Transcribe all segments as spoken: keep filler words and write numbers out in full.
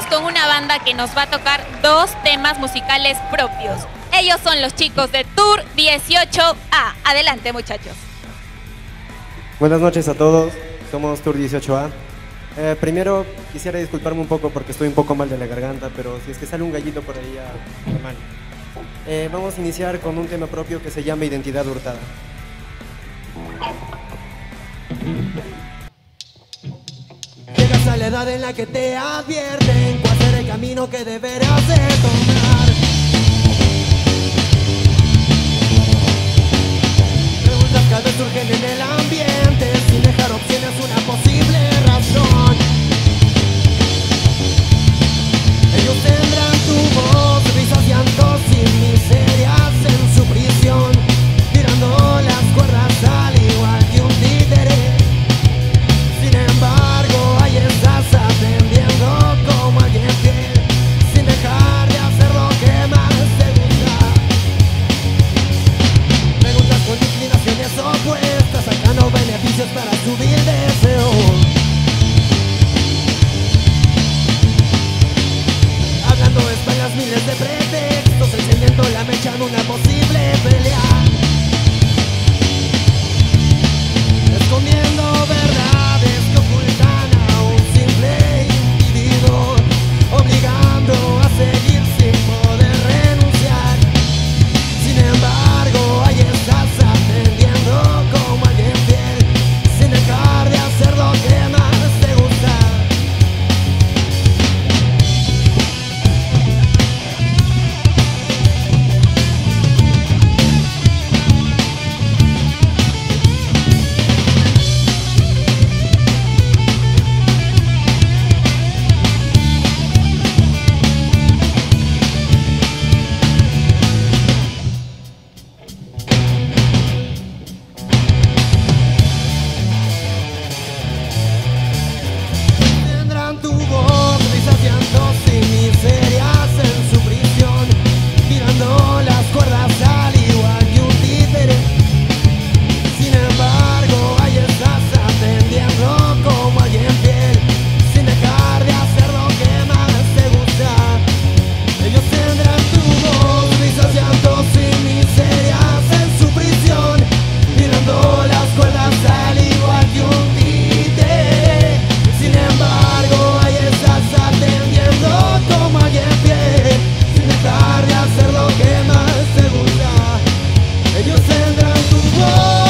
estamos con una banda que nos va a tocar dos temas musicales propios. Ellos son los chicos de Tour dieciocho A. Adelante, muchachos. Buenas noches a todos, somos Tour dieciocho A. Eh, primero quisiera disculparme un poco porque estoy un poco mal de la garganta, pero si es que sale un gallito por ahí, ya, normal. Eh, vamos a iniciar con un tema propio que se llama Identidad Hurtada. Llegas a la edad en la que te advierten cuál será el camino que deberás de tomar. Preguntas cada vez surgen en el ambiente sin dejar opciones, una posible razón. Ellos tendrán tu voz, risas, llantos y miserias en su prisión, tirando las cuerdas al igual que un títere. Sin embargo, ahí estás aprendiendo como alguien fiel, sin dejar de hacer lo que más te gusta. Preguntas con inclinaciones opuestas, sacando beneficios para subir deseo. Hablando espaldas miles de pretextos, encendiendo la mecha en una posible pelea, escondiendo verdades que ocultan a un simple individuo, obligando a seguir sin poder renunciar. Sin embargo, ahí estás aprendiendo como alguien fiel, sin dejar de hacer lo que más te gusta. Tendrán tu voz, risas, llantos y miserias en su prisión, tirando las cuerdas al igual que un títere. Sin embargo, ahí estás aprendiendo como alguien fiel, sin dejar de hacer lo que más te gusta. Ellos tendrán tu voz, risas, llantos y miserias en su prisión, tirando las cuerdas al igual que un títere. Sin embargo, ahí estás aprendiendo como alguien fiel, sin dejar de hacer lo que más te gusta. Ellos tendrán tu voz.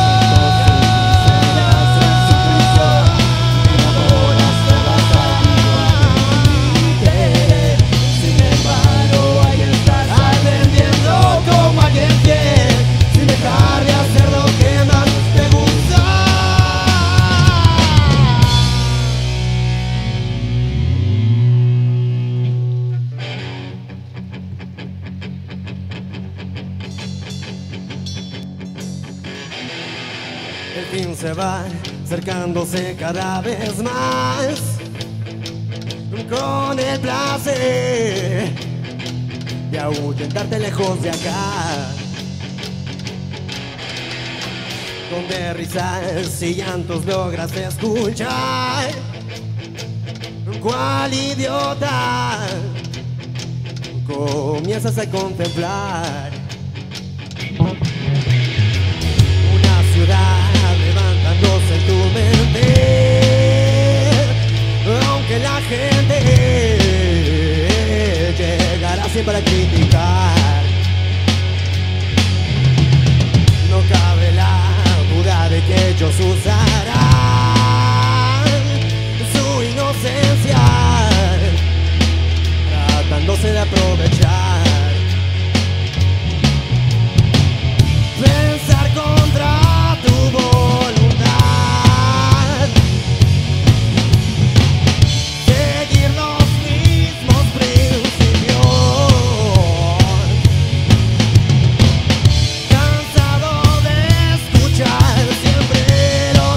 Sin embargo, ahí estás aprendiendo como alguien fiel, sin dejar de hacer lo que más te gusta. El fin se va acercándose cada vez más, con el placer de ahuyentarte lejos de acá, donde risas y llantos logras escuchar. ¿Cuál idiota comienzas a contemplar? Una ciudad levantándose en tu mente, aunque la gente llegará siempre a criticar. No cabe la duda de que ellos usarán su inocencia, tratándose de aprovechar. Pensar contra tu voluntad, seguir los mismos principios, cansado de escuchar siempre lo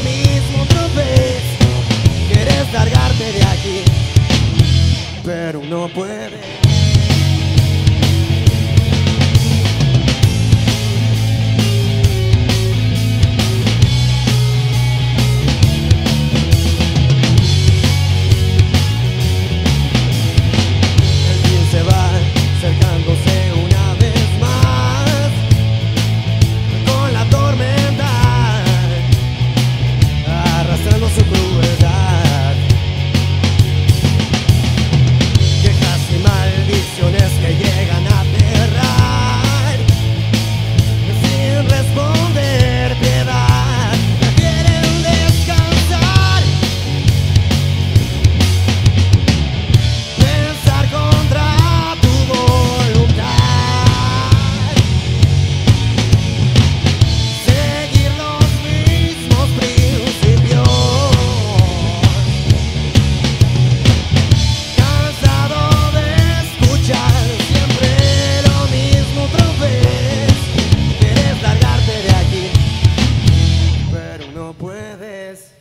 no puedes.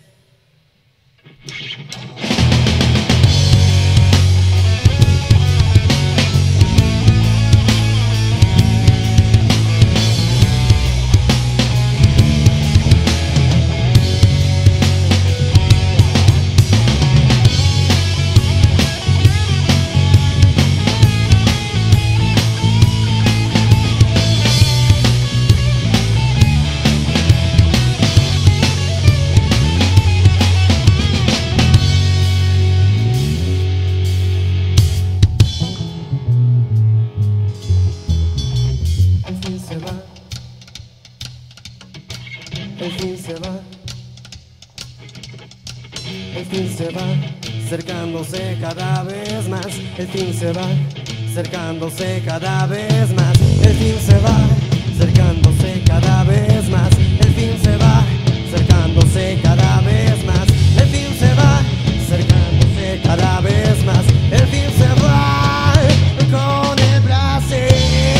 El fin se va, el fin se va, acercándose cada vez más. El fin se va, acercándose cada vez más. El fin se va, acercándose cada vez más. El fin se va, acercándose cada vez más. El fin se va, acercándose cada vez más. El fin se va con el placer.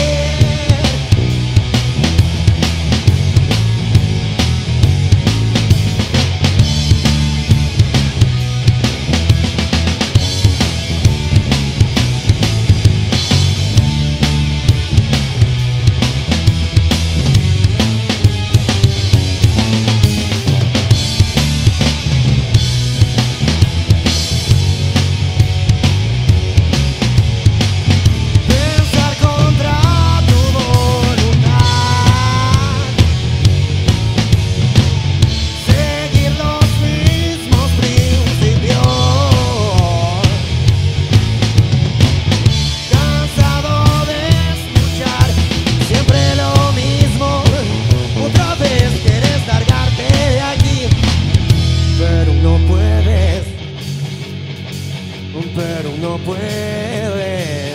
Pero no puedes.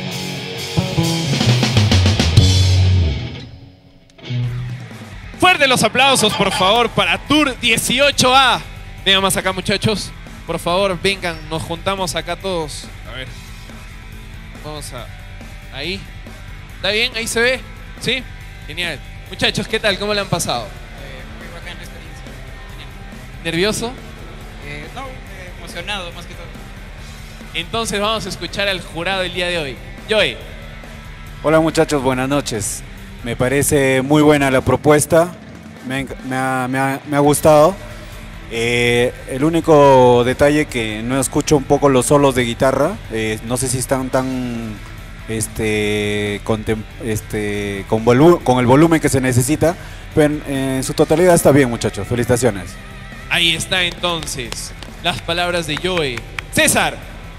Fuerte los aplausos, por favor, para Tour dieciocho A. Vengan más acá, muchachos. Por favor, vengan, nos juntamos acá todos. A ver. Vamos a... Ahí. ¿Está bien? ¿Ahí se ve? ¿Sí? Genial. Muchachos, ¿qué tal? ¿Cómo le han pasado? Eh, muy bacán la experiencia. Genial. ¿Nervioso? Eh, no, eh, emocionado más que todo. Entonces vamos a escuchar al jurado el día de hoy. Joey. Hola muchachos, buenas noches. Me parece muy buena la propuesta, me, me, ha, me, ha, me ha gustado. Eh, el único detalle que no escucho un poco los solos de guitarra, eh, no sé si están tan este, con, este, con, volu con el volumen que se necesita, pero en, en su totalidad está bien muchachos, felicitaciones. Ahí está entonces las palabras de Joey. César.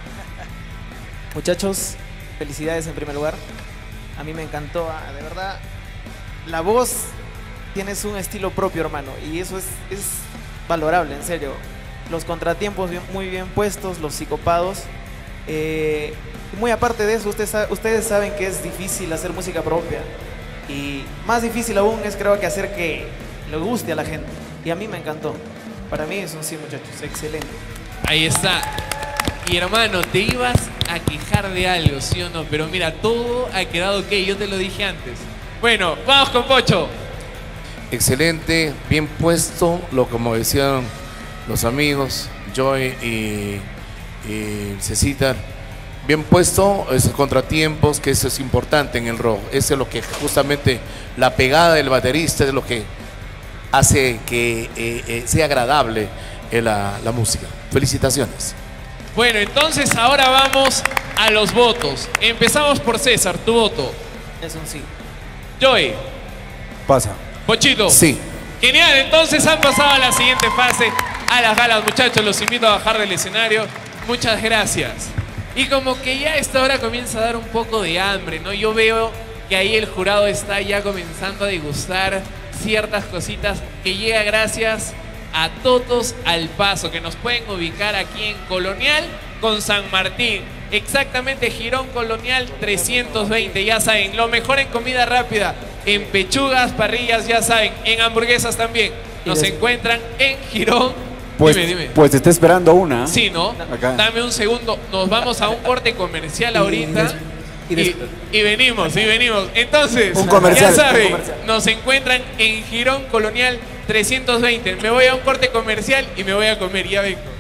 Muchachos, felicidades en primer lugar. A mí me encantó, de verdad. La voz, tienes un estilo propio, hermano, y eso es, es valorable, en serio. Los contratiempos bien, muy bien puestos, los psicopados. Eh, muy aparte de eso, ustedes, ustedes saben que es difícil hacer música propia. Y más difícil aún es, creo que, hacer que le guste a la gente. Y a mí me encantó. Para mí es un sí, muchachos, excelente. Ahí está. Y hermano, te ibas a quejar de algo, ¿sí o no? Pero mira, todo ha quedado ok, yo te lo dije antes. Bueno, vamos con Pocho. Excelente, bien puesto, lo como decían los amigos, Joy y, y Cecitar. Bien puesto, esos contratiempos, que eso es importante en el rock. Eso es lo que justamente la pegada del baterista es lo que hace que eh, eh, sea agradable eh, la, la música. Felicitaciones. Bueno, entonces ahora vamos a los votos. Empezamos por César, tu voto. Es un sí. Joey. Pasa. Pochito. Sí. Genial, entonces han pasado a la siguiente fase, a las galas, muchachos. Los invito a bajar del escenario. Muchas gracias. Y como que ya a esta hora comienza a dar un poco de hambre, ¿no? Yo veo que ahí el jurado está ya comenzando a degustar ciertas cositas que llega gracias a Totos al Paso, que nos pueden ubicar aquí en Colonial con San Martín. Exactamente, Girón Colonial trescientos veinte, ya saben, lo mejor en comida rápida, en pechugas, parrillas, ya saben, en hamburguesas también. Nos encuentran en Girón. Pues, dime, dime. pues te está esperando una. Sí, ¿no? Acá. Dame un segundo, nos vamos a un corte comercial ahorita. Y, y, y venimos, y venimos. Entonces, un comercial, ya saben, un comercial. nos encuentran en Girón Colonial trescientos veinte. Me voy a un corte comercial y me voy a comer. Ya vengo.